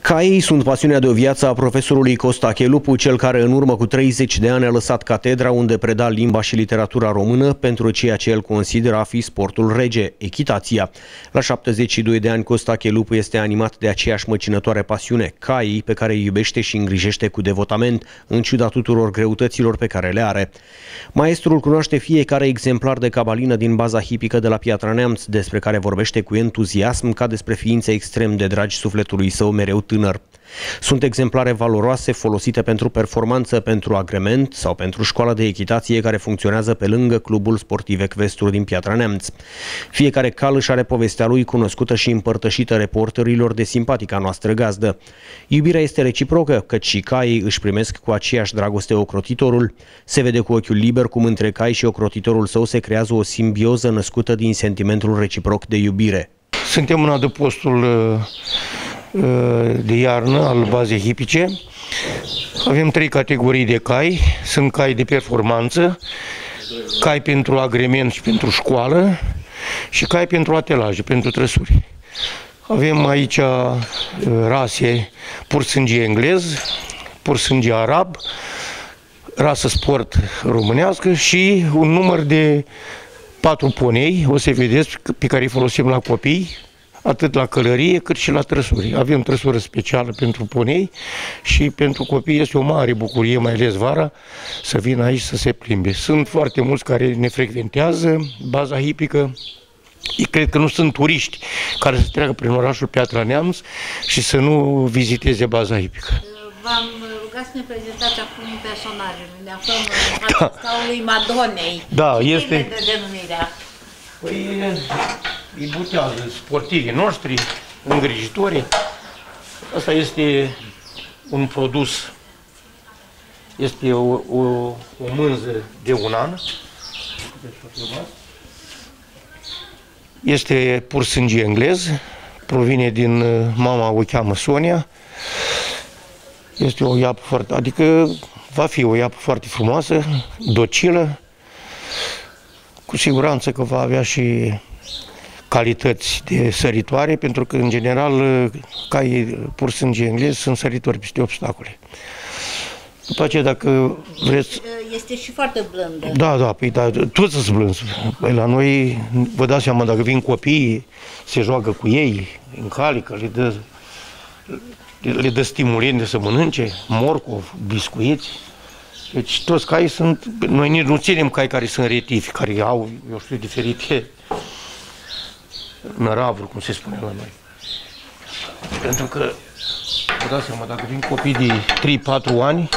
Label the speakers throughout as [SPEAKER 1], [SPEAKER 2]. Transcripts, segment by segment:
[SPEAKER 1] Caii sunt pasiunea de o viață a profesorului Costache Lupu, cel care în urmă cu 30 de ani a lăsat catedra unde preda limba și literatura română pentru ceea ce el consideră a fi sportul rege, echitația. La 72 de ani, Costache Lupu este animat de aceeași măcinătoare pasiune, caii, pe care îi iubește și îngrijește cu devotament, în ciuda tuturor greutăților pe care le are. Maestrul cunoaște fiecare exemplar de cabalină din baza hipică de la Piatra Neamț, despre care vorbește cu entuziasm ca despre ființe extrem de dragi sufletului său mereu tânăr. Sunt exemplare valoroase folosite pentru performanță, pentru agrement sau pentru școala de echitație care funcționează pe lângă clubul sportiv ecvestru din Piatra Neamț. Fiecare cal își are povestea lui, cunoscută și împărtășită reporterilor de simpatica noastră gazdă. Iubirea este reciprocă, căci și caii își primesc cu aceeași dragoste ocrotitorul. Se vede cu ochiul liber cum între cai și ocrotitorul său se creează o simbioză născută din sentimentul reciproc de iubire.
[SPEAKER 2] Suntem în adăpostul de iarnă al bazei hipice. Avem 3 categorii de cai. Sunt cai de performanță, cai pentru agrement și pentru școală și cai pentru atelaje, pentru trăsuri. Avem aici rase pur sânge englez, pur sânge arab, rasă sport românească și un număr de 4 ponei, o să vedeți, pe care îi folosim la copii, atât la călărie cât și la trăsuri. Avem trăsură specială pentru ponei și pentru copii este o mare bucurie, mai ales vara, să vină aici să se plimbe. Sunt foarte mulți care ne frecventează baza hipică. Cred că nu sunt turiști care să treacă prin orașul Piatra Neamț și să nu viziteze baza hipică.
[SPEAKER 3] V-am rugat să ne prezentați acum personajul. Ne aflăm în fața staului Madonei.
[SPEAKER 2] Da,
[SPEAKER 3] ce
[SPEAKER 2] este
[SPEAKER 3] de denumirea?
[SPEAKER 2] Păi, îi butează sportivii noștri, îngrijitorii. Asta este un produs, este o mânză de un an. Este pur sânge englez, provine din mama, o cheamă Sonia. Este o iapă foarte, adică va fi o iapă foarte frumoasă, docilă. Cu siguranță că va avea și calități de săritoare, pentru că, în general, caii pur sânge englez sunt săritori peste obstacole. După aceea, dacă vreți...
[SPEAKER 3] Este și foarte blândă.
[SPEAKER 2] Da, da, păi, da, toți sunt blânzi. Păi, la noi, vă dați seama, dacă vin copiii, se joacă cu ei, încalică, le dă stimulente să mănânce, morcov, biscuiți. Deci toți caii sunt, noi nici nu ținem cai care sunt retivi, care au, eu știu, diferite năravuri, cum se spune la noi. Pentru că, vă dați seama, dacă vin copii de 3-4 ani,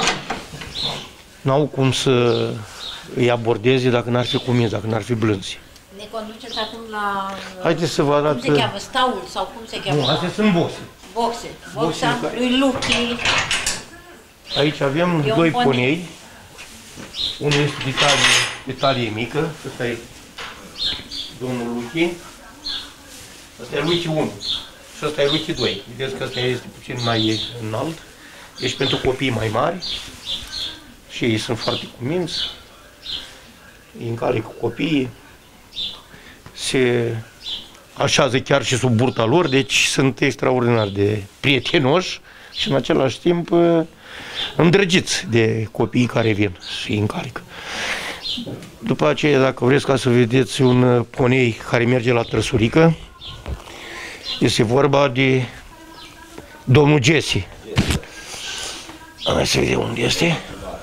[SPEAKER 2] n-au cum să îi abordeze dacă n-ar fi cuminți, dacă n-ar fi blânzi.
[SPEAKER 3] Ne conduceți acum la...
[SPEAKER 2] Haideți să vă arăt...
[SPEAKER 3] Cum se cheamă? Staul sau cum se cheamă?
[SPEAKER 2] Nu, astea sunt boxe.
[SPEAKER 3] Boxe. Boxa lui Luchi.
[SPEAKER 2] Aici avem 2 ponei. Unul este de talie mică, ăsta e domnul Luchi. Ăsta e Luchi 1 și ăsta e Luchi 2. Vedeți că ăsta este puțin mai înalt. Deci pentru copii mai mari. Și ei sunt foarte cuminți. Îi încalică copiii. Se așează chiar și sub burta lor, deci sunt extraordinar de prietenoși și în același timp îndrăgiți de copiii care vin și încalică. După aceea, dacă vreți ca să vedeți un ponei care merge la trăsurică, este vorba de domnul Jesse. Hai să vedem unde este.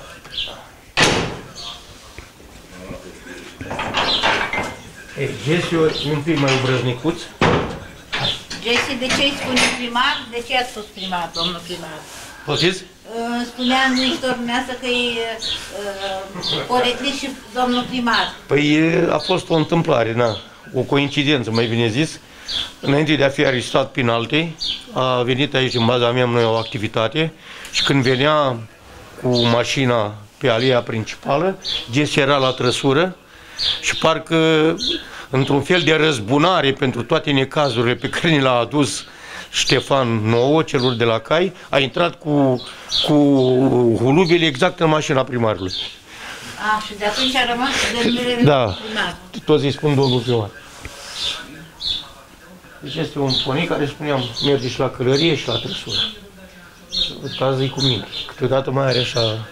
[SPEAKER 2] Jesse e un pic mai obrăznicuț.
[SPEAKER 3] Jesse, de ce îi spune primar? De ce ați spus primar, domnul primar?
[SPEAKER 2] Poftiți?
[SPEAKER 3] Spunea în viitor dumneavoastră că e poretnic și domnul primar.
[SPEAKER 2] Păi a fost o întâmplare, na, o coincidență, mai bine zis. Înainte de a fi arestat Pinalte, a venit aici în baza mea noi o activitate și când venea cu mașina pe aleea principală, Jesse era la trăsură și parcă într-un fel de răzbunare pentru toate necazurile pe care ni l-a adus Ștefan nouă, celor de la cai, a intrat cu hulubele exact în mașina primarului.
[SPEAKER 3] Și de atunci a rămas denumire
[SPEAKER 2] da,
[SPEAKER 3] primar.
[SPEAKER 2] toți îi spun domnul primar. Deci este un pony care, spuneam, merge și la călărie și la trăsură. Cază-i cu minte. Câteodată mai are așa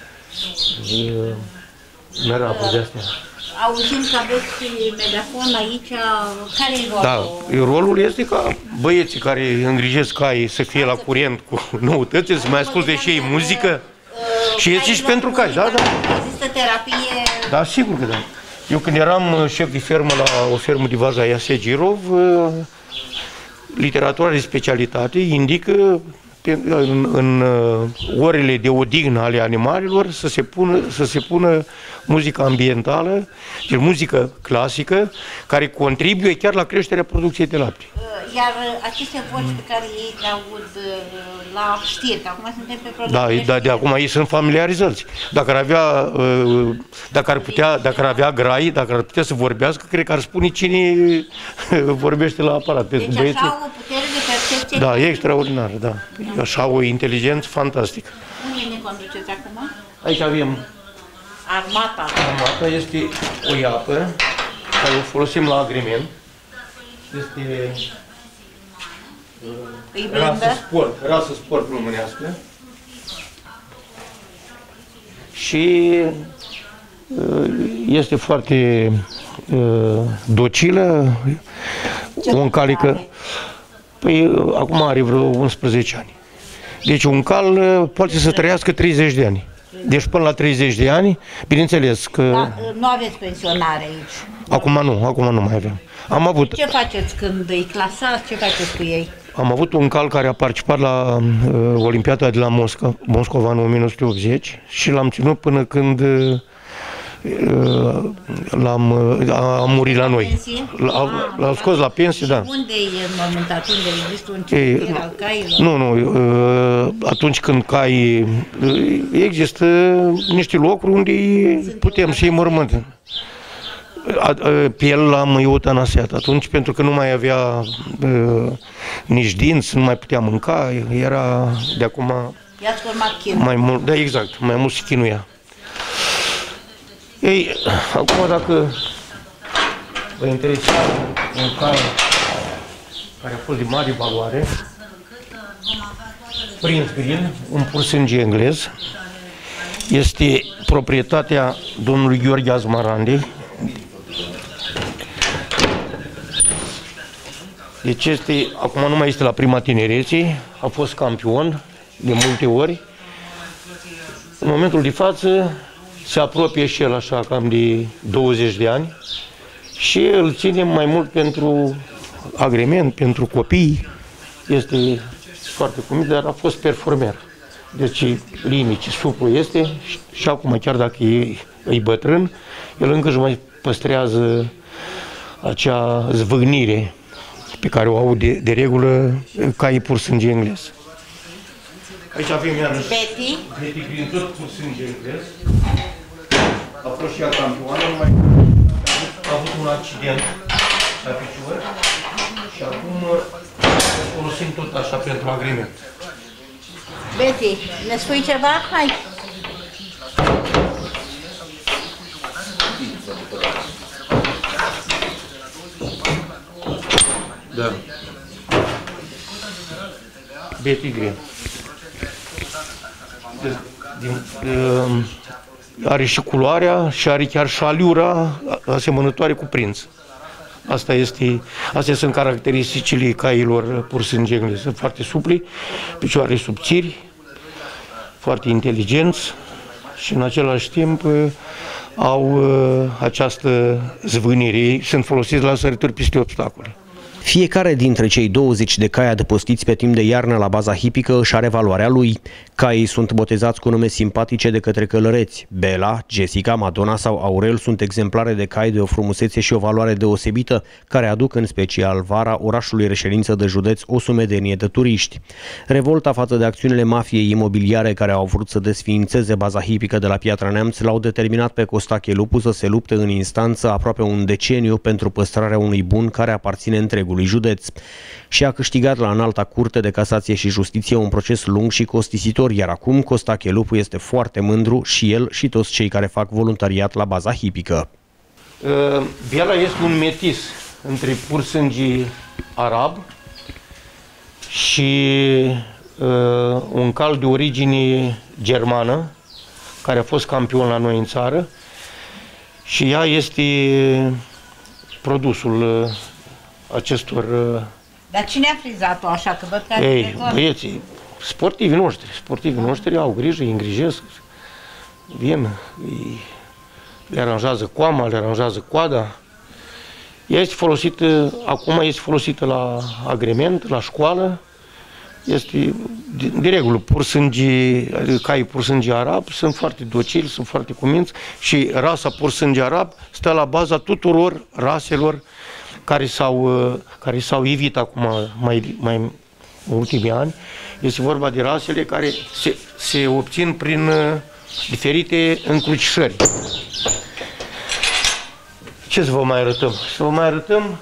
[SPEAKER 2] merabă de astea.
[SPEAKER 3] Auzim că aveți megafon aici, care-i rolul?
[SPEAKER 2] Da, rolul este ca băieții care îngrijesc caii să fie la curent cu noutăți, să mai asculte și ei muzică și este și pentru cai, da, da.
[SPEAKER 3] Există terapie?
[SPEAKER 2] Da, sigur că da. Eu când eram șef de fermă la o fermă de varză a Iasia Girov, literatura de specialitate indică în orele de odihnă ale animalelor să se pună muzică ambientală, deci muzică clasică, care contribuie chiar la creșterea producției de lapte.
[SPEAKER 3] Iar aceste voci pe care ei le aud la știri, că acum suntem pe producție.
[SPEAKER 2] Da, de acum ei sunt familiarizați. Dacă ar avea grai, dacă ar putea să vorbească, cred că ar spune cine vorbește la aparat.
[SPEAKER 3] Deci așa o putere de percepție.
[SPEAKER 2] Da, e extraordinar, da. Așa o inteligență fantastică.
[SPEAKER 3] Unde ne conduceți acum?
[SPEAKER 2] Aici avem
[SPEAKER 3] armata.
[SPEAKER 2] Armata este o iapă care o folosim la agrement. Este rasă sport românească. Și este foarte docilă, o încalică. Păi acum are vreo 11 ani. Deci un cal poate să trăiască 30 de ani. Deci până la 30 de ani, bineînțeles că...
[SPEAKER 3] Da, nu aveți pensionare aici?
[SPEAKER 2] Acum nu mai avem. Am avut...
[SPEAKER 3] Ce faceți când îi clasați? Ce faceți cu ei?
[SPEAKER 2] Am avut un cal care a participat la Olimpiada de la Moscova în 1980 și l-am ținut până când a murit la noi. L-au scos la pensie, da.
[SPEAKER 3] Unde e în momentul atunci? Există un cimitir al cailor?
[SPEAKER 2] Nu, atunci când caii... Există niște locuri unde putem să-i mormântăm. Pe el l-am eutanasiat atunci pentru că nu mai avea nici dinți, nu mai putea mânca, era de acum...
[SPEAKER 3] I-ați format chinul.
[SPEAKER 2] Mai mult, da, exact, mai mult se chinuia. Ei, acum dacă vă interesează un cal care a fost de mare valoare, Prince Green, un pur sânge englez, este proprietatea domnului Gheorghe Azmarandi. Deci acum nu mai este la prima tinerețe, a fost campion de multe ori. În momentul de față se apropie și el așa cam de 20 de ani și îl ținem mai mult pentru agrement, pentru copii. Este foarte comit, dar a fost performer. Deci linici, suplu este și acum, chiar dacă e bătrân, el încă își mai păstrează acea zvâgnire pe care o au de regulă caii pur sânge englez. Aici avem iarăși Betty Green, tot pur sânge englez. A fost și ea campioană, numai a avut un accident la picior și acum folosim tot așa pentru agrement.
[SPEAKER 3] Betty, ne spui ceva? Hai!
[SPEAKER 2] Da. Betty Green. Are și culoarea și are chiar și aliura asemănătoare cu prinț. Astea sunt caracteristicile cailor pur sânge englez. Sunt foarte supli, picioare subțiri, foarte inteligenți și în același timp au această zvânire. Sunt folosiți la sărituri peste obstacole.
[SPEAKER 1] Fiecare dintre cei 20 de cai adăpostiți pe timp de iarnă la baza hipică își are valoarea lui. Caii sunt botezați cu nume simpatice de către călăreți. Bela, Jessica, Madonna sau Aurel sunt exemplare de cai de o frumusețe și o valoare deosebită, care aduc în special vara orașului reședință de județ o sumedenie de turiști. Revolta față de acțiunile mafiei imobiliare care au vrut să desființeze baza hipică de la Piatra Neamț l-au determinat pe Costache Lupu să se lupte în instanță aproape un deceniu pentru păstrarea unui bun care aparține întregului județ. Și a câștigat la Înalta Curte de Casație și Justiție un proces lung și costisitor, iar acum Costache Lupu este foarte mândru și el și toți cei care fac voluntariat la baza hipică.
[SPEAKER 2] Bela este un metis între pur sânge arab și un cal de origine germană, care a fost campion la noi în țară, și ea este produsul acestor...
[SPEAKER 3] Dar cine a frizat-o așa? Că văd că
[SPEAKER 2] Ei, băieții, sportivii noștri au grijă, îi îngrijesc, vin, le aranjează coama, le aranjează coada. Ea este folosită, acum este folosită la agrement, la școală. Este, de regulă, caii pur sânge arab sunt foarte docili, sunt foarte cuminți și rasa pur sânge arab stă la baza tuturor raselor care s-au evit acum mai în ultimii ani. Este vorba de rasele care se obțin prin diferite încrucișări. Ce să vă mai arătăm? Să vă mai arătăm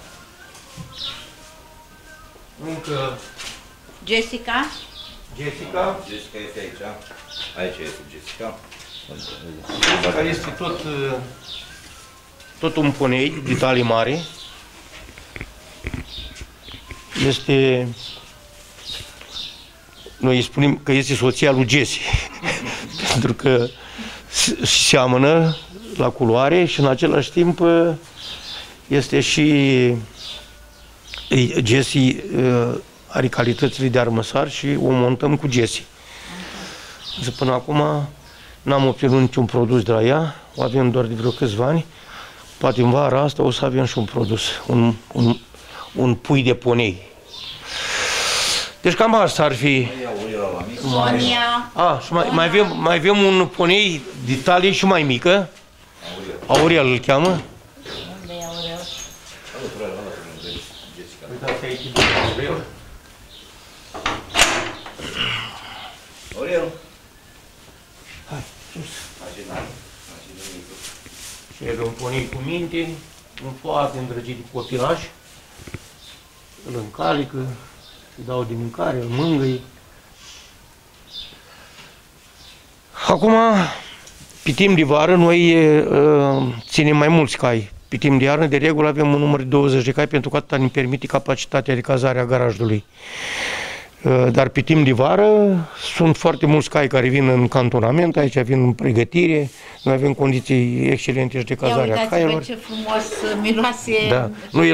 [SPEAKER 2] încă...
[SPEAKER 3] Jessica?
[SPEAKER 2] Jessica
[SPEAKER 4] este aici. Aici este Jessica.
[SPEAKER 2] Jessica este tot un ponei de talie mare. Este... Noi îi spunem că este soția lui Jesse. Pentru că seamănă la culoare și în același timp este și Jesse are calitățile de armăsar și o montăm cu Jesse. Până acum n-am obținut niciun produs de la ea, o avem doar de vreo câțiva ani. Poate în vara asta o să avem și un produs, un pui de ponei. Deci cam asta ar fi.
[SPEAKER 3] Sonia.
[SPEAKER 2] Și mai avem un ponei de talie și mai mică. Aurel îl cheamă.
[SPEAKER 3] Unde e Aurel?
[SPEAKER 2] Uitați aici Aurel.
[SPEAKER 4] Aurel.
[SPEAKER 2] Hai, sus. Și e un ponei cu minte, un foarte îndrăgit de copilaj. Îl încalică, îi dau de mâncare, îl mângâi. Acum, pe timp de vară, noi ținem mai mulți cai. Pe timp de iarnă, de regulă, avem un număr de 20 de cai, pentru că atâta ne permite capacitatea de cazare a garajului. Dar pe timp de vară sunt foarte mulți cai care vin în cantonament, aici vin în pregătire, noi avem condiții excelente și de cazare a caiilor.
[SPEAKER 3] Ce frumos miroase.
[SPEAKER 2] Da.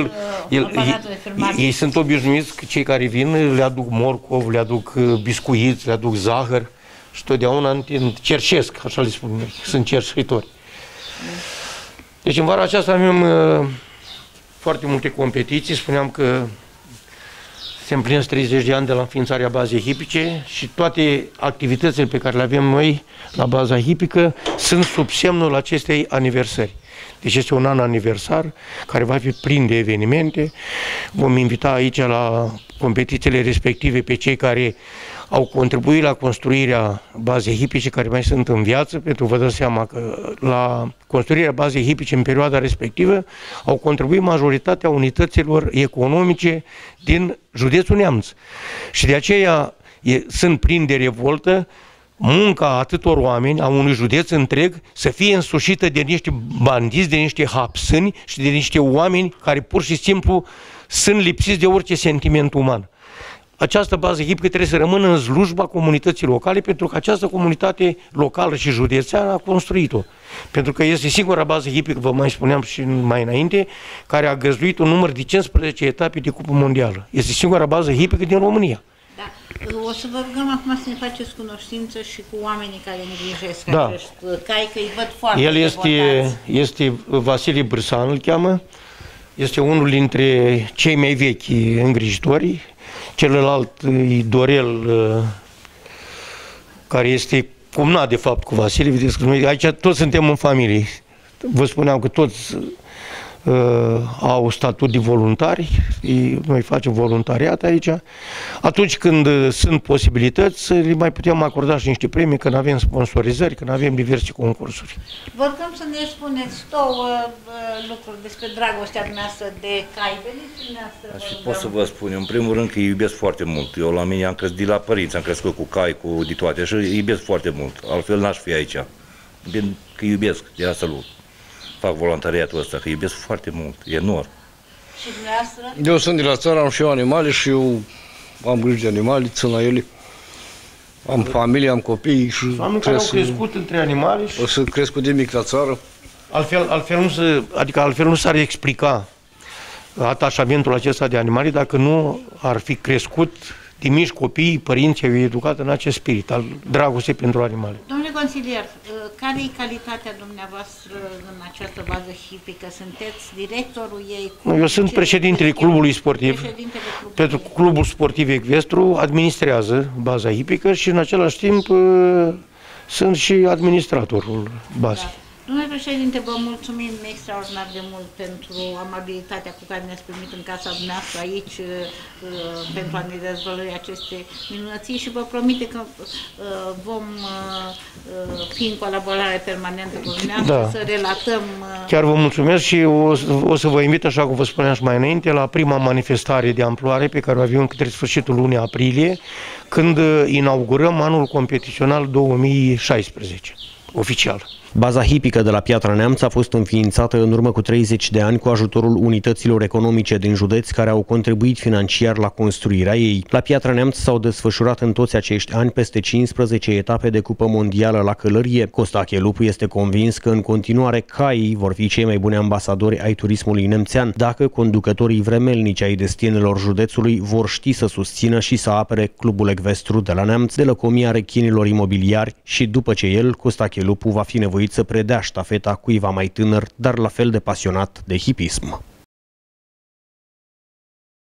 [SPEAKER 2] Ei sunt obișnuiți că cei care vin le aduc morcov, le aduc biscuiți, le aduc zahăr și totdeauna cerșesc, așa le spun, sunt cerșitori. Deci în vara aceasta avem foarte multe competiții, spuneam că se împlinesc 30 de ani de la înființarea bazei hipice și toate activitățile pe care le avem noi la baza hipică sunt sub semnul acestei aniversări. Deci este un an aniversar care va fi plin de evenimente. Vom invita aici la competițiile respective pe cei care au contribuit la construirea bazei hipice, care mai sunt în viață, pentru că vă dați seama că la construirea bazei hipice în perioada respectivă au contribuit majoritatea unităților economice din județul Neamț. Și de aceea sunt plini de revoltă munca atâtor oameni, a unui județ întreg, să fie însușită de niște bandiți, de niște hapsâni și de niște oameni care pur și simplu sunt lipsiți de orice sentiment uman. Această bază hipică trebuie să rămână în slujba comunității locale, pentru că această comunitate locală și județeană a construit-o. Pentru că este singura bază hipică, vă mai spuneam și mai înainte, care a găzduit un număr de 15 etape de Cupă Mondială. Este singura bază hipică din România.
[SPEAKER 3] Da. O să vă rugăm acum să ne faceți cunoștință și cu oamenii care îngrijesc acești cai, că îi văd foarte
[SPEAKER 2] El este Vasile Bârsan, îl cheamă. Este unul dintre cei mai vechi îngrijitori. Celălalt e Dorel, care este cumnat de fapt cu Vasile. Vedeți că noi aici toți suntem în familie. Vă spuneam că toți au statut de voluntari, noi facem voluntariat aici. Atunci când sunt posibilități, le mai putem acorda și niște premii, când avem sponsorizări, când avem diverse concursuri.
[SPEAKER 3] Vă rugăm să ne spuneți două lucruri despre dragostea dumneavoastră de cai. Veniți dumneavoastră,
[SPEAKER 4] Pot să vă spun, în primul rând că îi iubesc foarte mult. Eu la mine am crescut de la părinți, am crescut cu cai, cu de toate și îi iubesc foarte mult. Altfel n-aș fi aici. Bine că iubesc, de asta fac voluntariatul ăsta, că iubesc foarte mult, enorm.
[SPEAKER 3] Și dumneavoastră?
[SPEAKER 5] Eu sunt de la țară, am și eu animale și eu am grijă de animale, țin la ele. Am familie, am copii și
[SPEAKER 2] oameni care au crescut între animale și...
[SPEAKER 5] O să crescut de mic la țară.
[SPEAKER 2] Altfel nu s-ar explica atașamentul acesta de animale dacă nu ar fi crescut de mici copiii, părinții au educat în acest spirit al dragostei pentru animale.
[SPEAKER 3] Domnule consilier, care e calitatea dumneavoastră în această bază hipică? Sunteți directorul ei?
[SPEAKER 2] Eu sunt președintele clubului sportiv. Pentru clubul sportiv Ecvestru administrează baza hipică și în același timp sunt și administratorul bazei. Da.
[SPEAKER 3] Domnule președinte, vă mulțumim extraordinar de mult pentru amabilitatea cu care ne-ați primit în casa dumneavoastră aici pentru a ne dezvălui aceste minunății și vă promite că vom fi în colaborare permanentă cu dumneavoastră, să relatăm...
[SPEAKER 2] Chiar vă mulțumesc și o să vă invit, așa cum vă spuneam și mai înainte, la prima manifestare de amploare pe care o avem către sfârșitul lunii aprilie, când inaugurăm anul competițional 2016, oficial.
[SPEAKER 1] Baza hipică de la Piatra Neamț a fost înființată în urmă cu 30 de ani cu ajutorul unităților economice din județ care au contribuit financiar la construirea ei. La Piatra Neamț s-au desfășurat în toți acești ani peste 15 etape de cupă mondială la călărie. Costache Lupu este convins că în continuare caii vor fi cei mai buni ambasadori ai turismului nemțean, dacă conducătorii vremelnici ai destinelor județului vor ști să susțină și să apere clubul ecvestru de la Neamț de lăcomia rechinilor imobiliari și după ce el, Costache Lupu, va fi nevoit să predea ștafeta cuiva mai tânăr, dar la fel de pasionat de hipism.